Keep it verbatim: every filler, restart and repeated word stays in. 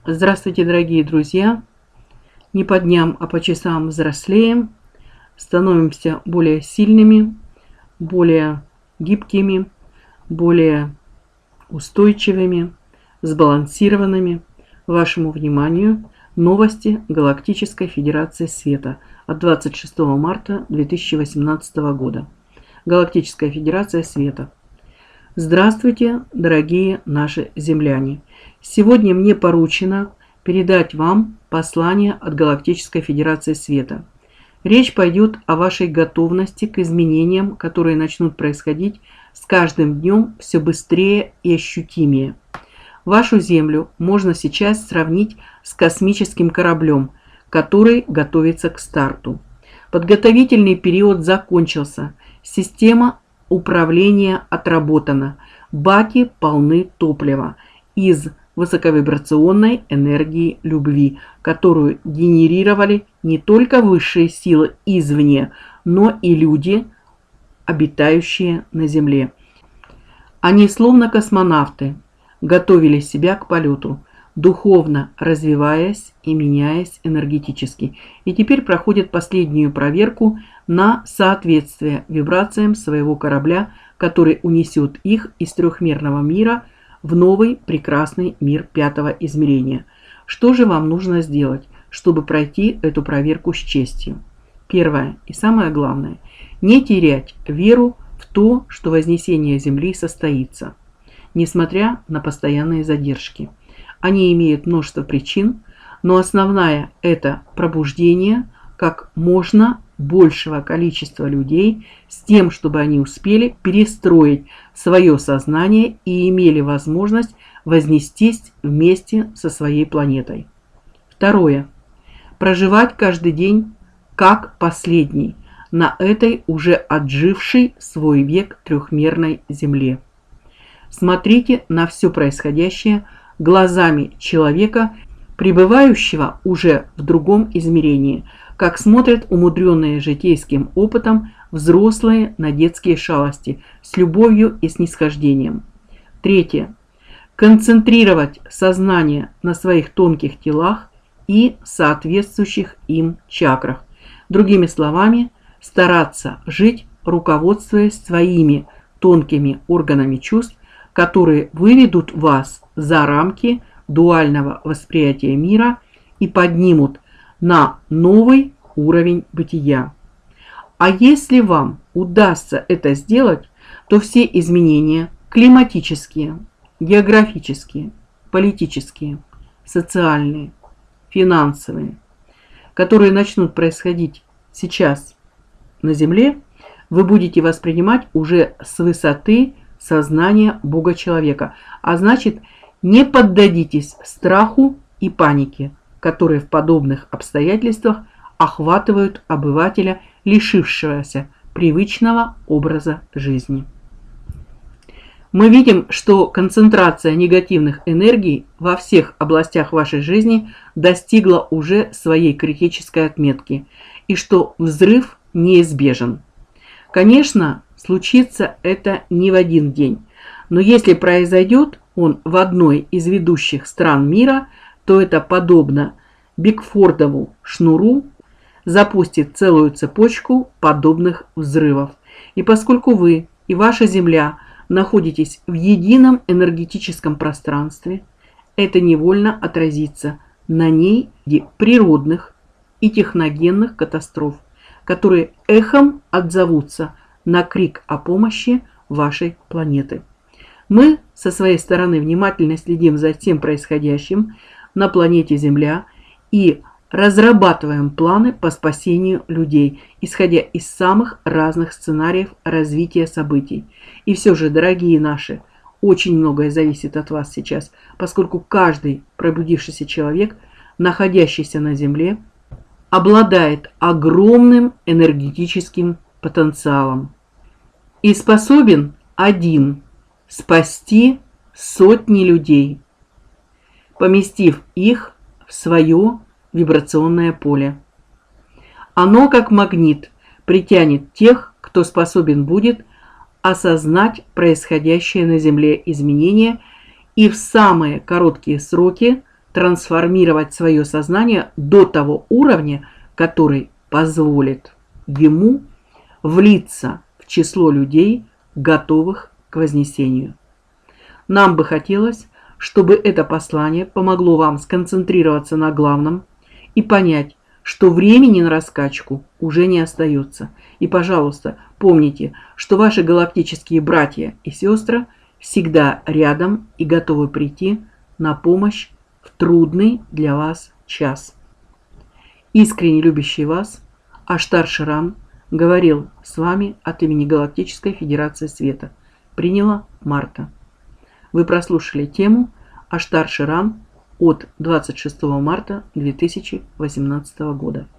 Здравствуйте, дорогие друзья! Не по дням, а по часам взрослеем, становимся более сильными, более гибкими, более устойчивыми, сбалансированными. Вашему вниманию новости Галактической Федерации Света от двадцать шестого марта две тысячи восемнадцатого года. Галактическая Федерация Света. Здравствуйте, дорогие наши земляне! Сегодня мне поручено передать вам послание от Галактической Федерации Света. Речь пойдет о вашей готовности к изменениям, которые начнут происходить с каждым днем все быстрее и ощутимее. Вашу Землю можно сейчас сравнить с космическим кораблем, который готовится к старту. Подготовительный период закончился, система управления отработана, баки полны топлива из высоковибрационной энергии любви, которую генерировали не только высшие силы извне, но и люди, обитающие на Земле. Они, словно космонавты, готовили себя к полету, духовно развиваясь и меняясь энергетически, и теперь проходят последнюю проверку на соответствие вибрациям своего корабля, который унесет их из трехмерного мира в новый прекрасный мир пятого измерения. Что же вам нужно сделать, чтобы пройти эту проверку с честью? Первое и самое главное – не терять веру в то, что вознесение Земли состоится, несмотря на постоянные задержки. Они имеют множество причин, но основная – это пробуждение как можно большего количества людей с тем, чтобы они успели перестроить свое сознание и имели возможность вознестись вместе со своей планетой. Второе. Проживать каждый день как последний на этой уже отжившей свой век трехмерной Земле. Смотрите на все происходящее глазами человека, пребывающего уже в другом измерении, как смотрят умудренные житейским опытом взрослые на детские шалости с любовью и снисхождением. Третье. Концентрировать сознание на своих тонких телах и соответствующих им чакрах. Другими словами, стараться жить, руководствуясь своими тонкими органами чувств, которые выведут вас за рамки дуального восприятия мира и поднимут на новый уровень бытия. А если вам удастся это сделать, то все изменения климатические, географические, политические, социальные, финансовые, которые начнут происходить сейчас на Земле, вы будете воспринимать уже с высоты сознания Бога-человека, а значит, не поддадитесь страху и панике, которые в подобных обстоятельствах охватывают обывателя, лишившегося привычного образа жизни. Мы видим, что концентрация негативных энергий во всех областях вашей жизни достигла уже своей критической отметки, и что взрыв неизбежен. Конечно, случится это не в один день, но если произойдет он в одной из ведущих стран мира, то это подобно Бигфордову шнуру запустит целую цепочку подобных взрывов. И поскольку вы и ваша Земля находитесь в едином энергетическом пространстве, это невольно отразится на ней природных и техногенных катастроф, которые эхом отзовутся на крик о помощи вашей планеты. Мы со своей стороны внимательно следим за всем происходящим на планете Земля и разрабатываем планы по спасению людей, исходя из самых разных сценариев развития событий. И все же, дорогие наши, очень многое зависит от вас сейчас, поскольку каждый пробудившийся человек, находящийся на Земле, обладает огромным энергетическим потенциалом и способен один спасти сотни людей, поместив их в свое вибрационное поле. Оно, как магнит, притянет тех, кто способен будет осознать происходящее на Земле изменения и в самые короткие сроки трансформировать свое сознание до того уровня, который позволит ему влиться в число людей, готовых к вознесению. Нам бы хотелось, чтобы это послание помогло вам сконцентрироваться на главном и понять, что времени на раскачку уже не остается. И, пожалуйста, помните, что ваши галактические братья и сестры всегда рядом и готовы прийти на помощь в трудный для вас час. Искренне любящий вас Аштар Ширан говорил с вами от имени Галактической Федерации Света. Приняла Марта. Вы прослушали тему Аштар Ширан от двадцать шестого марта две тысячи восемнадцатого года.